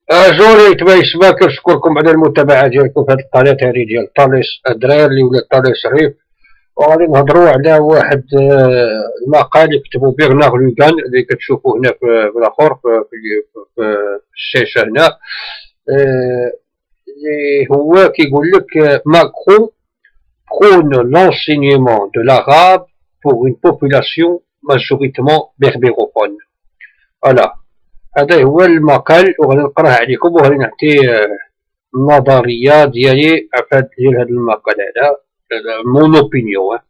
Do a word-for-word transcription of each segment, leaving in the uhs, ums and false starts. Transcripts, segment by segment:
جوري تبا يسمى كنشكركم على المتابعة ديالكم في هذه القناة هذه ديال طاليس الدراري اللي ولات طاليس ريف. وغادي نهضروا على واحد آه، المقال يكتبوا برنار لوغان اللي كتشوفوا هنا في الاخر في, في, في الشاشة هنا، آه، اللي هو كيقول لك ماكرون prône l'enseignement de l'arabe pour une population majoritairement berbérophone. فوالا هذا هو المقال وغادي نقراه عليكم وغادي نعطي النظريه ديالي ديال هذا المقال هذا، mon opinion.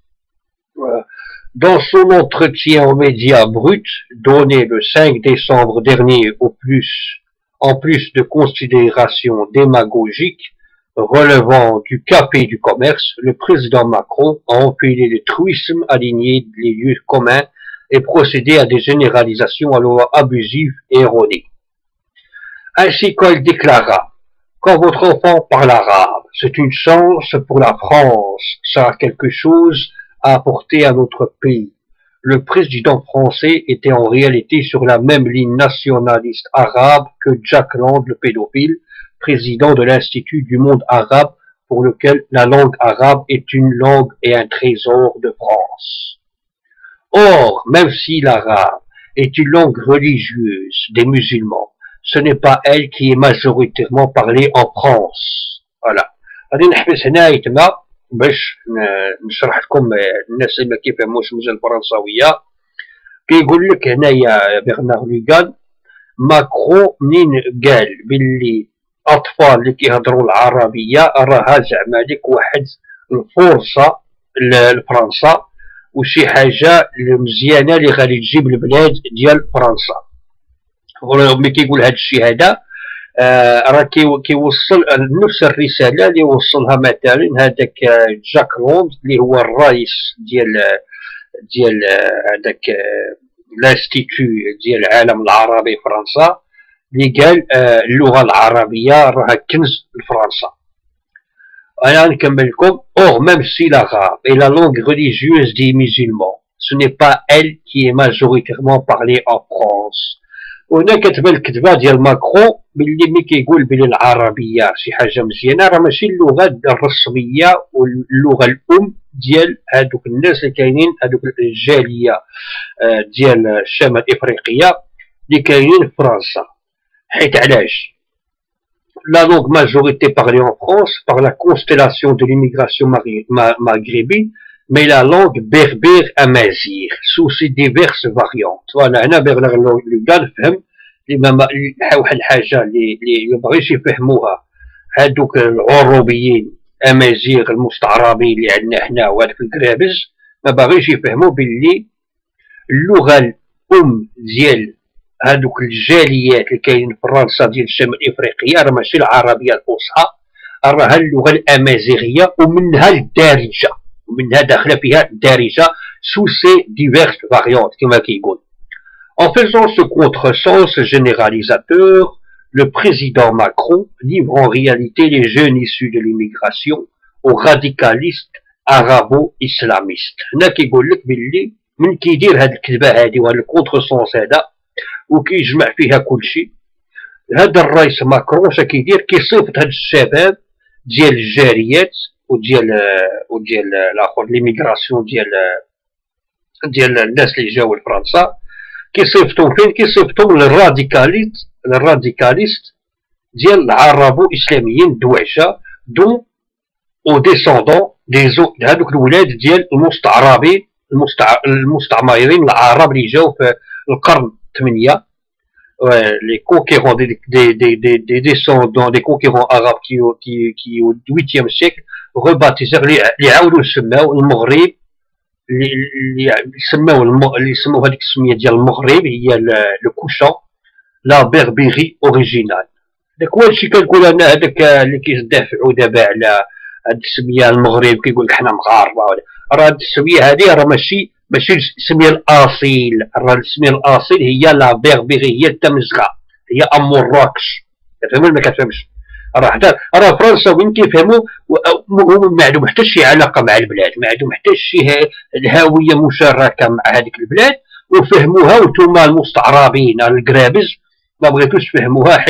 Dans son entretien aux médias bruts donné le cinq décembre dernier, au plus, en plus de considérations démagogiques relevant du cap et du commerce, le président Macron a empilé le truisme, aligné les lieux communs et procédé à des généralisations alors abusives et erronées. Ainsi qu'il déclara: quand votre enfant parle arabe, c'est une chance pour la France, ça a quelque chose à apporter à notre pays. Le président français était en réalité sur la même ligne nationaliste arabe que Jack Lang, le pédophile, président de l'Institut du monde arabe, pour lequel la langue arabe est une langue et un trésor de France. Or, même si l'arabe est une langue religieuse des musulmans, ce n'est pas elle qui est majoritairement parlée en France. Voilà. غادي نحبس هنا يتما باش نشرح لكم الناس اللي ما كيفهموش الموجة الفرنساوية. كيقول لك هنايا برنار لوغان ماكرون منين قال باللي الاطفال اللي كيهضروا العربيه راها زعما لك واحد الفرصه لفرنسا وشي حاجه مزيانه اللي غادي تجيب البلاد ديال فرنسا. ملي كيقول هذا الشيء هذا آه راه كيوصل نفس الرساله اللي وصلها مثلا هذاك جاك لوند اللي هو الرئيس ديال ديال هذاك لانستيتو ديال العالم العربي فرنسا، اللي قال آه اللغه العربيه راها كنز لفرنسا. انا نكمل لكم. or même si l'arabe est la langue religieuse des musulmans, ce n'est pas elle qui est majoritairement parlée en France. وهنا كتبان الكتبه ديال ماكرون باللي ملي كيقول بلي العربيه شي حاجه مزيانه راه ماشي اللغه الرسميه واللغه الام ديال هذوك الناس اللي كاينين، هذوك الجاليه ديال الشمال افريقيا اللي كاينين في فرنسا. حيت علاش la langue majorité parlée en France par la constellation de l'immigration maghrébine, mais la langue berbère amazigh sous ses diverses variantes. Voilà, هنا برنار لوغان فهم لما واحد الحاجه اللي اللي بغيش يفهموها هادوك العروبيين امازيغ المستعربين اللي عندنا حنا وهذوك الكرابز، ما باغيش يفهموا باللي اللغه الام ديال هادوك الجاليات اللي كاينين في فرنسا ديال شمال افريقيا راه ماشي العربيه الفصحى، راها اللغه الامازيغيه ومنها الدارجه، ومنها داخله فيها الدارجه sous ses diverses variantes كما كيقول. En faisant ce contresens généralisateur, le président Macron livre en réalité les jeunes issus de l'immigration aux radicalistes arabo-islamistes. هنا كيقول لك باللي من كيدير هاد الكذبه هادي وهاد الكونترسونس هذا وكيجمع فيها كلشي، هذا الرئيس ماكرون اش كيدير كيصيفط هاد الشباب ديال الجاليات وديال وديال الاخر ليميغراسيون ديال ديال الناس اللي جاو لفرنسا، كيصيفطهم فين؟ كيصيفطهم للراديكاليست للراديكاليست ديال العربو اسلاميين الدواعشه دون او ديسوندون دي زو هذوك الولاد ديال المستعربين المستع... المستعمرين العرب اللي جاو في القرن الثمانية، les conquérants des, des, des, des, des descendants des conquérants arabes qui, qui, qui au huitième siècle rebaptisèrent اللي عاودوا سماو المغرب اللي سماو اللي سماو هذيك السميه ديال المغرب هي لو كوشان لا بربيري اوريجينال. داك هو الشيء كنقول انا هذاك اللي كيدافعوا دابا على هاد السميه المغرب كيقول لك حنا مغاربه، راه هاد السميه هذه راه ماشي ماشي السميه الاصيل، راه السميه الاصيل هي لا بربيري هي التمزغه هي ام مراكش. كتفهم ولا ما كتفهمش؟ راه حتى راه فرنسا وين كيفهموا ما عندهم حتى شي علاقه مع البلاد، ما عندهم حتى شي هويه مشاركه مع هذيك البلاد، وفهموها وانتم المستعربين الكرابز ما بغيتوش تفهموها حيت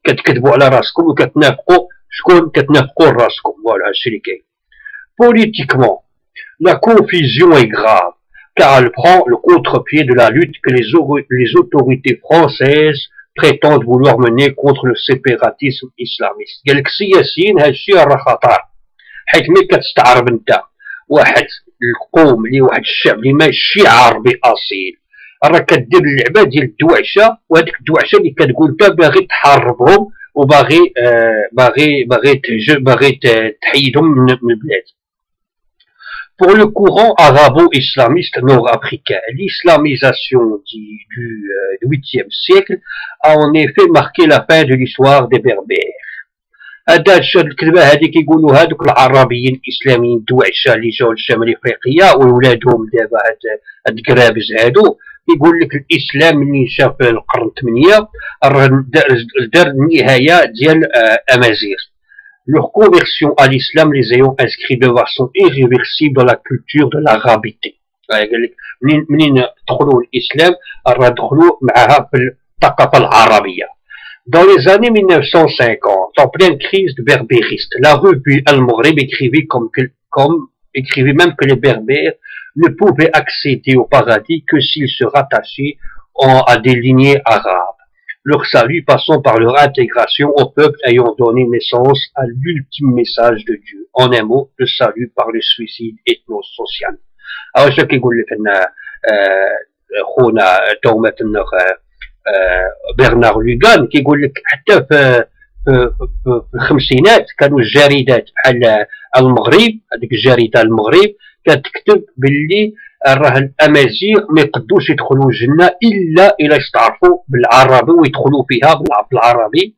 كتكذبوا على راسكم وكتنافقوا شكون كتنافقوا راسكم. فوالا هادشي اللي كاين. Politiquement, la confusion est grave car elle prend le contre-pied de la lutte que les, les autorités françaises prétendent vouloir mener contre le séparatisme islamiste. قال لك السياسيين هادشي راه خطر، حيت ملي كتستعرب انت واحد القوم اللي واحد الشعب اللي ماشي عربي اصيل، راه كدير اللعبه ديال الدوعشه، وهذيك الدوعشه اللي كتقول انت باغي تحاربهم وباغي آه باغي باغي باغي تحيدهم من البلاد. Pour le courant arabo-islamiste nord-africain, l'islamisation du, du euh, huitième siècle a en effet marqué la fin de l'histoire des Berbères. هذا الكلمة هذه كيقولوا هذوك العربيين الإسلاميين الدوعشة اللي جاو لشمال إفريقيا وولادهم دابا هاد هاد الكرابز هادو، كيقول لك الإسلام ملي جا في القرن الثمانية دار النهاية ديال أمازيغ. Leur conversion à l'islam les ayant inscrits de façon irréversible dans la culture de l'arabité. منين منين دخلوا الإسلام راه دخلوا معها في الثقافة العربية. Dans les années mille neuf cent cinquante, en pleine crise de berbériste, la revue Al-Maghrib écrivait comme, que, comme écrivait même que les Berbères ne pouvaient accéder au paradis que s'ils se rattachaient en, à des lignées arabes. Leur salut passant par leur intégration au peuple ayant donné naissance à l'ultime message de Dieu. En un mot, le salut par le suicide ethno-social. Alors, ce qui يقول لك أن خونا تومة برنار لوغان كيقول لك حتى في في الخمسينات كانوا الجريدات بحال المغرب، هذيك الجريدة المغرب كتكتب باللي راه الامازيغ ما يقدوش يدخلوا الجنه الا الا يستعرفوا بالعربي ويدخلوا فيها بالعربي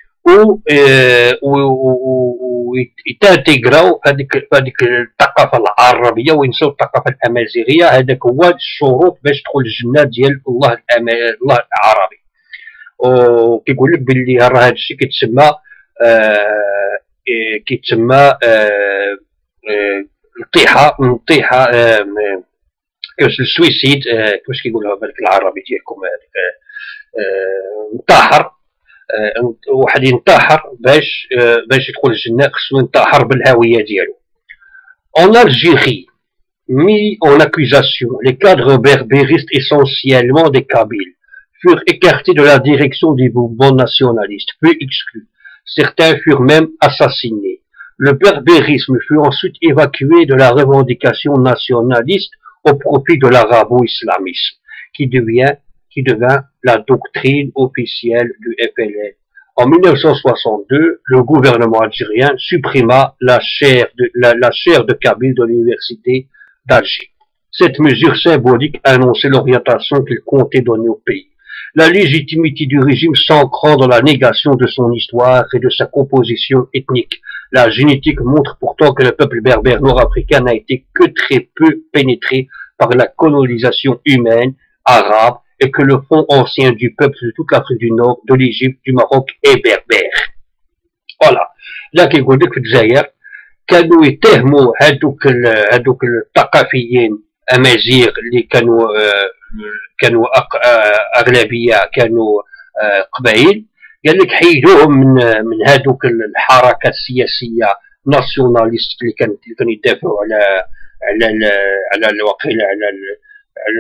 و يتانتيغراو هذيك هذيك الثقافه العربيه وينسوا الثقافه الامازيغيه. هذاك هو الشروط باش تدخل الجنه ديال الله الله العربي. وكيقول لك باللي راه هذا الشيء كيتسمى آه كيتسمى آه الطيحه الطيحه آه كيفاش السويسيد كيفاش كيقولوها بالك العربي ديالكم هذيك انتحر واحد ينتحر باش باش يدخل الجنه خصو ينتحر بالهويه ديالو. En Algérie, mis en accusation, les cadres berbéristes essentiellement des Kabyles furent écartés de la direction des mouvements nationalistes, peu exclus. Certains furent même assassinés. Le berbérisme fut ensuite évacué de la revendication nationaliste au profit de l'arabo-islamisme, qui devient, qui devint la doctrine officielle du F L N. En mille neuf cent soixante-deux, le gouvernement algérien supprima la chaire de, la, la chaire de Kabyle de l'université d'Alger. Cette mesure symbolique annonçait l'orientation qu'il comptait donner au pays. La légitimité du régime s'ancrant dans la négation de son histoire et de sa composition ethnique. La génétique montre pourtant que le peuple berbère nord-africain n'a été que très peu pénétré par la colonisation humaine arabe et que le fond ancien du peuple de toute l'Afrique du Nord, de l'Égypte, du Maroc est berbère. Voilà. Là كيقول لك في الجزائر كانوا يتهموا هذوك هذوك الثقافيين امازيغ اللي كانوا كانوا اغلبيه كانوا قبائل، قال لك حيدوهم من من هذوك الحركات السياسيه ناسيوناليست اللي كانت اللي كانوا يدافعوا على على على الوقيله على على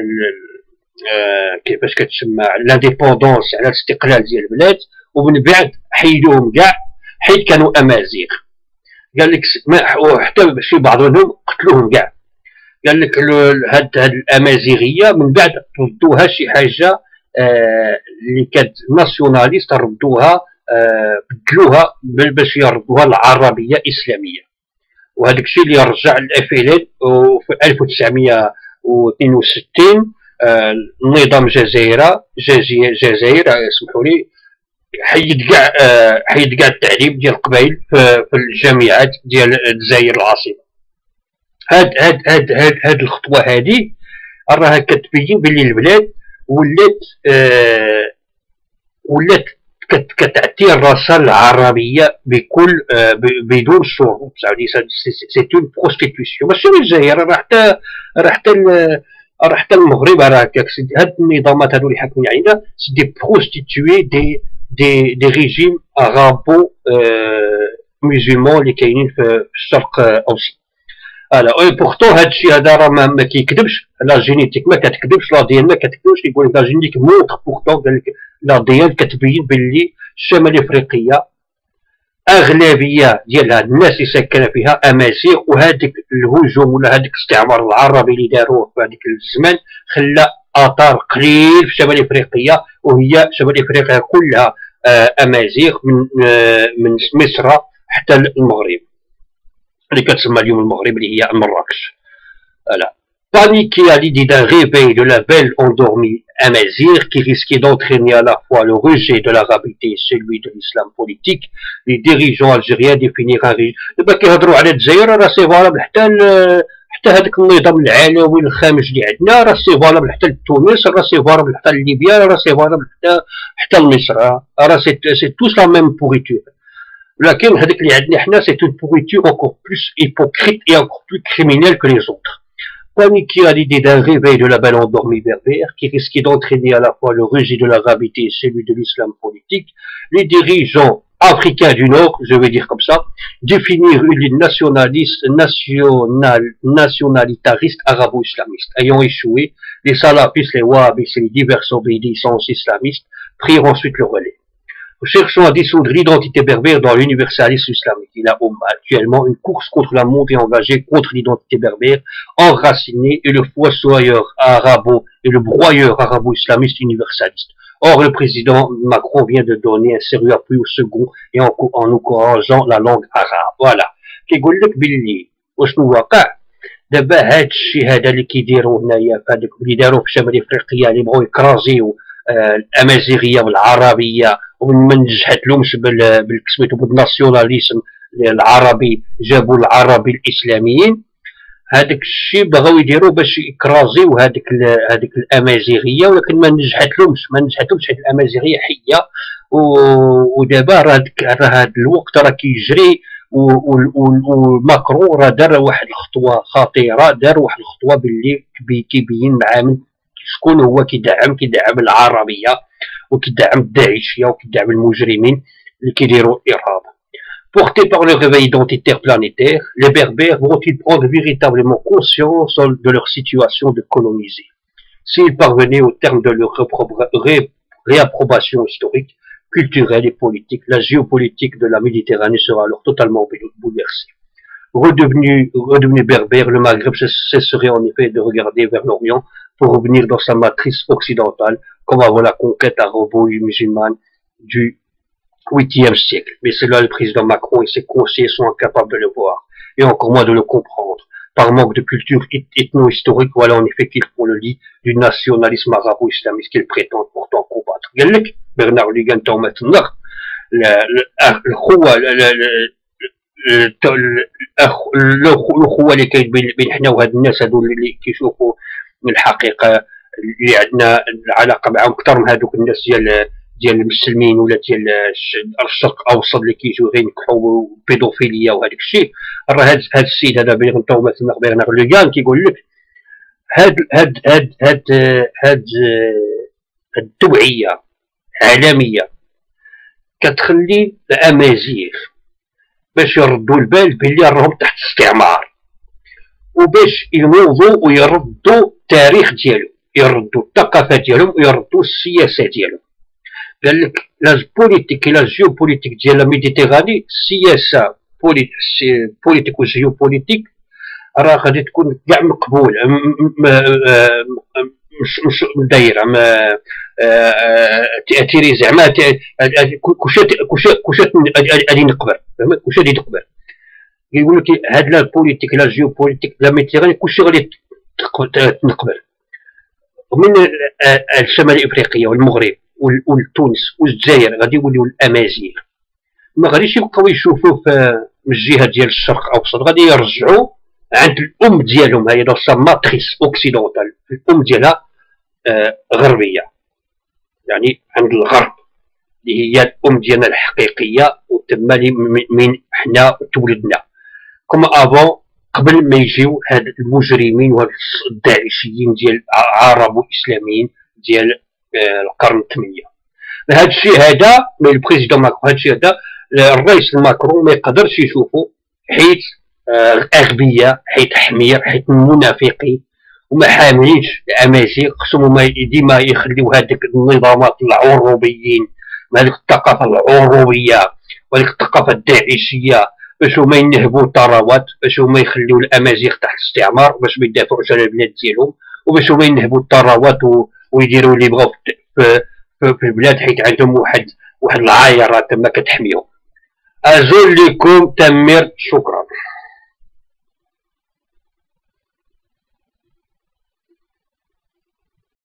كيفاش كتسمى لانديبوندونس على الاستقلال ديال البلاد، ومن بعد حيدوهم كاع حيت كانوا امازيغ. قال لك حتى شي بعض منهم قتلوهم كاع. قال لك هاد هاد الامازيغيه من بعد ردوها شي حاجه آه اللي كانت ناسيوناليست، ردوها آه بدلوها باش يردوها العربيه اسلاميه، وهذاك الشيء اللي رجع الاف ال ان في ألف وتسعمائة واثنين وستين آه نظام جزائر جزائر اسمحوا لي حيد كاع آه حيد كاع التعليم ديال القبائل في, في الجامعات ديال الجزائر العاصمه. هاد هاد هاد هاد هاد الخطوه هادي راها كتبين بلي البلاد ولات آه ولات كتعطي الرسائل العربيه بكل آه بدون شروط. سي اون بروستيتيوسيون ماشي الجزائر، راه حتى راه حتى راه حتى المغرب راه هكاك. هاد النظامات هادو اللي حاكمين علينا سي دي بروستيتوي دي دي دي ريجيم ارابو مسلمون اللي كاينين في الشرق الاوسط. الا اي بورتو هذا الشيء هذا راه ما كيكذبش، لا جينيتيك ما كتكذبش، لا دي ان ما كتكذبش. كيقول لك لا جينيتيك مونتر بورتو، قال لك لا دي ان كتبين باللي الشمال الافريقيه اغلبيه ديالها الناس اللي ساكنه فيها امازيغ، وهذاك الهجوم ولا هذاك الاستعمار العربي اللي داروه في هذاك الزمان خلى اثار قليل في شمال افريقيا، وهي شمال افريقيا كلها امازيغ من من مصر حتى المغرب اللي كتسمى اليوم المغرب اللي هي مراكش. Voilà. Paniquer à l'idée d'un réveil de la belle endormie amazigh qui risquait d'entraîner à la fois le rejet de l'arabité et celui de l'islam politique, les dirigeants algériens définirent un régime. دابا كيهضروا على الجزائر راه سي فالابل حتى حتى هذاك النظام العلوي الخامج اللي عندنا، راه سي فالابل حتى لتونس، راه سي فالابل حتى لليبيا، راه سي فالابل حتى حتى لمصر، راه سي سي توس لا ميم بوريتور. لكن هذاك اللي عندنا حنا سي اون بوريتور encore plus hypocrite et encore plus criminelle que les autres. Paniquer à l'idée d'un réveil de la belle endormie berbère qui risquait d'entraîner à la fois le rejet de l'arabité et celui de l'islam politique, les dirigeants africains du Nord, je vais dire comme ça, définir une ligne nationaliste, national, nationalitariste arabo-islamiste. Ayant échoué, les salafistes, les wahhabistes et les diverses obéissances islamistes prirent ensuite le relais. Cherchons à dissoudre l'identité berbère dans l'universalisme islamique. Il a actuellement une course contre la montée engagée contre l'identité berbère, enracinée, et le fossoyeur arabo et le broyeur arabo-islamiste universaliste. Or, le président Macron vient de donner un sérieux appui au second et en, en encourageant la langue arabe. Voilà. كيقول لك باللي وشنو واقع دابا هاد الشيء هذا اللي كيديروا هنايا في هذاك اللي داروا في شمال افريقيا اللي بغاو يكرازيو الامازيغيه والعربيه وما نجحتلهمش بالكسميتو بالناسيوناليزم العربي، جابوا العربي الاسلاميين. هذاك الشيء بغاو يديروا باش يكرازيو هذيك هذيك الامازيغيه، ولكن ما نجحتلهمش ما نجحتلهمش حيت الامازيغيه حيه. ودابا راه راه هذا الوقت راه كيجري، وماكرون راه دار واحد الخطوه خطيره، دار واحد الخطوه باللي كيبين مع شكون هو كيدعم كيدعم العربيه وكيدعم الداعشيه وكيدعم المجرمين اللي كيديروا الارهاب. Portés par le réveil identitaire planétaire, les Berbères vont-ils prendre véritablement conscience de leur situation de colonisés? S'ils parvenaient au terme de leur ré réapprobation historique, culturelle et politique, la géopolitique de la Méditerranée sera alors totalement bouleversée. Redevenu, redevenu berbère, le Maghreb cesserait en effet de regarder vers l'Orient pour revenir dans sa matrice occidentale, comme avant la conquête arabo-musulmane du huitième siècle. Mais c'est là le président Macron et ses conseillers sont incapables de le voir, et encore moins de le comprendre. Par manque de culture ethno-historique, voilà en effet qu'ils font le lit du nationalisme arabo-islamiste qu'ils prétendent pourtant combattre. Bernard Lugan توما تنغ الخوة الأخوة اللي كاين بين حنا وهاد الناس هادو اللي كيشوفوا من الحقيقة اللي عندنا العلاقة معاهم أكثر من هادوك الناس ديال ديال المسلمين ولا ديال الشرق الاوسط اللي كيجيو غير ينكحوا بيدوفيليا وهذاك الشيء. راه هاد هاد السيد هذا بيغ نتوما بيغنار لوغان كيقول لك هاد هاد هاد هاد هاد التوعيه عالميه كتخلي الامازيغ باش يردوا البال باللي راهم تحت استعمار، وباش ينوضوا ويردوا التاريخ ديالهم، يردوا الثقافه ديالهم، ويردوا السياسه ديالهم. قال لك لا بوليتيك لا جيوبوليتيك ديال لا ميديتيراني، السياسه بوليتيك وجيوبوليتيك راه غادي تكون كاع مقبوله مش مش دايره ما تاثيري زعما كلشي كلشي كلشي غادي نقبر كلشي غادي تقبر. يقول لك هاد لا بوليتيك لا جيوبوليتيك لا ميديتيراني كلشي غادي تنقبر من الشمال افريقيا والمغرب وتونس والجزائر غادي يوليو الامازيغ. ما غاديش يبقاو يشوفوا في من الجهه ديال الشرق الاوسط، غادي يرجعوا عند الام ديالهم، هي دوسا ماتريس اوكسيدونتال، الام ديالها آه غربيه، يعني عند الغرب اللي هي الام ديالنا الحقيقيه وتما من حنا تولدنا. كما افون قبل ما يجيو هاد المجرمين وهاد الداعشيين ديال عرب واسلاميين ديال القرن الثمانية. هذا الشيء هذا مي البريزيدون ماكرون، هذا الشيء هذا الرئيس ماكرون ما يقدرش يشوفه، حيت اغبياء، حيت حمير، حيت منافقين وما حاملينش الامازيغ. خصهم هما ديما يخليو هذيك النظامات العروبيين، هذيك الثقافه العروبيه وهذيك الثقافه الداعشيه، باش هما ينهبوا الثروات، باش هما يخليو الامازيغ تحت الاستعمار، باش ما يدافعوش على البلاد ديالهم، وباش هما ينهبوا الثروات ويديروا اللي بغاو في, في, في البلاد، حيت عندهم واحد واحد العايره تما كتحميهم. ازول لكم تمير، شكرا.